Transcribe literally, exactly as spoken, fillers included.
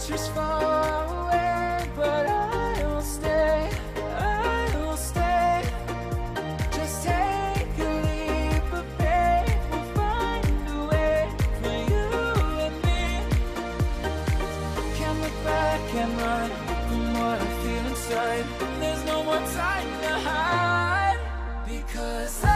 future's far away, but I'll stay, I'll stay. Just take a leap of faith, we'll find a way for you and me. Can't look back and run from what I feel inside. There's no more time to hide, because I